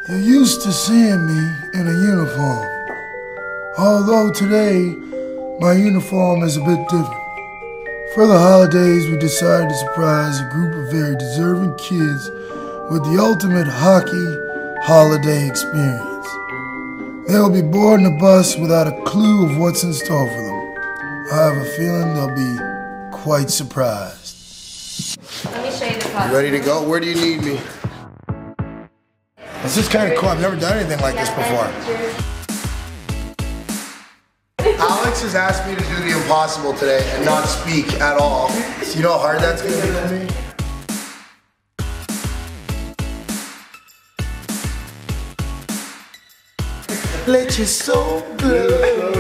You're used to seeing me in a uniform, although today my uniform is a bit different. For the holidays, we decided to surprise a group of very deserving kids with the ultimate hockey holiday experience. They'll be boarding a bus without a clue of what's in store for them. I have a feeling they'll be quite surprised. Let me show you the costume. You ready to go? Where do you need me? This is kind of cool. I've never done anything like this before. Alex has asked me to do the impossible today and not speak at all. So you know how hard that's going to be for me? Let your soul glow.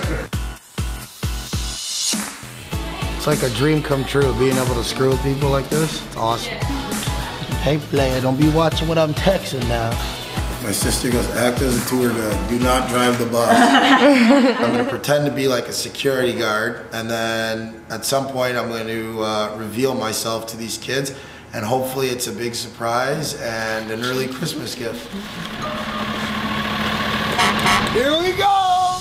It's like a dream come true, being able to screw with people like this. It's awesome. Hey player, don't be watching what I'm texting now. My sister goes, act as a tour guide. Do not drive the bus. I'm going to pretend to be like a security guard, and then at some point I'm going to reveal myself to these kids, and hopefully it's a big surprise and an early Christmas gift. Here we go!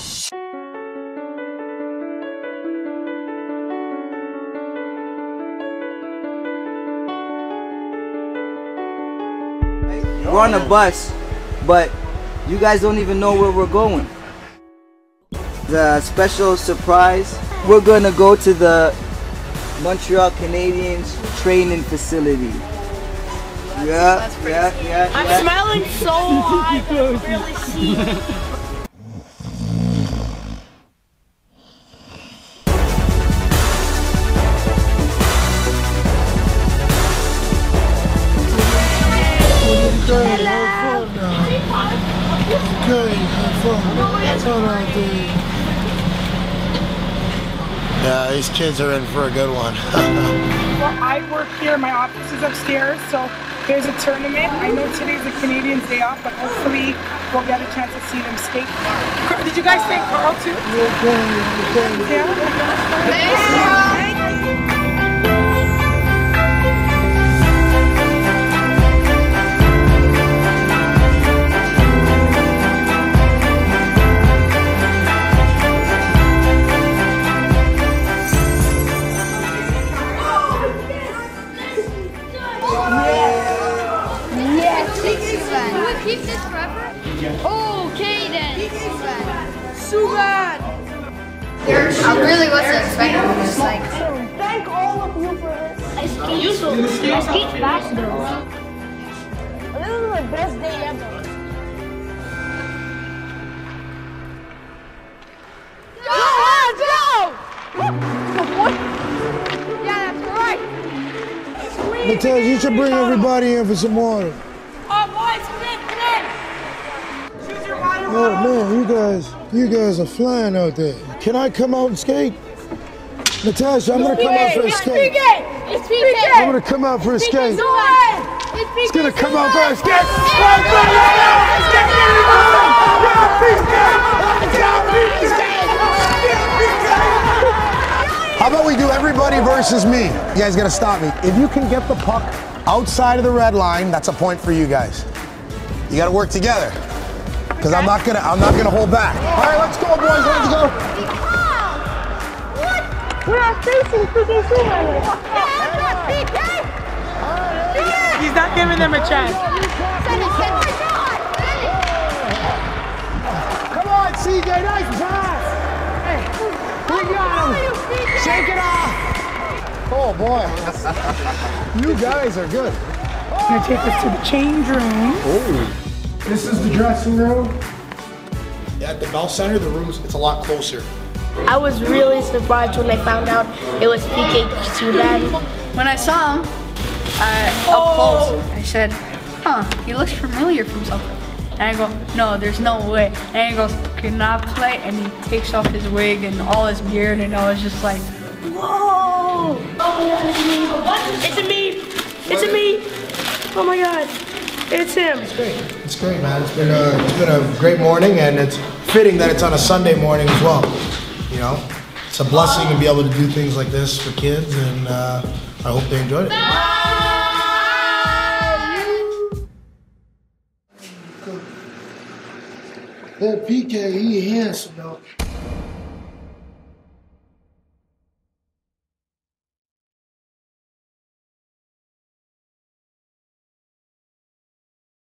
We're on a bus, but you guys don't even know where we're going. The special surprise, we're gonna go to the Montreal Canadiens training facility. Yeah. I'm smelling so hot, I can really see. Yeah, these kids are in for a good one. Well, I work here, my office is upstairs, so there's a tournament. I know today's the Canadiens' day off, but hopefully we'll get a chance to see them skate. Did you guys thank Karl too? Yeah. Keep this forever? Okay then. Subban! I really wasn't expecting it. Just like. Thank all of you for this. I skate fast though. This is my best day ever. Yeah, that's right. Natasha, you should bring everybody in for some water. Oh man, you guys are flying out there. Can I come out and skate? Natasha, I'm gonna come out for a skate. It's PK. I'm gonna come out for a skate. It's gonna come out for a skate. How about we do everybody versus me? You guys gotta stop me. If you can get the puck outside of the red line, that's a point for you guys. You gotta work together. Because I'm not gonna hold back. All right, let's go, boys. Let's go. What? We're not facing PK Subban. He's not giving them a chance. Come on, CJ, nice pass. Hey, we got him. Shake it off. Oh boy, you guys are good. I'm gonna take us to the change room. Oh. This is the dressing room. Yeah, at the Bell Center, it's a lot closer. I was really surprised when I found out it was PK Subban. When I saw him up close, I said, huh, he looks familiar from something. And I go, no, there's no way. And he goes, can I play? And he takes off his wig and all his beard, and I was just like, whoa! It's a me! It's a me! Oh my god, it's him. It's great. It's great, man. It's been a great morning, and it's fitting that it's on a Sunday morning as well. You know, it's a blessing to be able to do things like this for kids, and I hope they enjoyed it. That PK, he handsome though.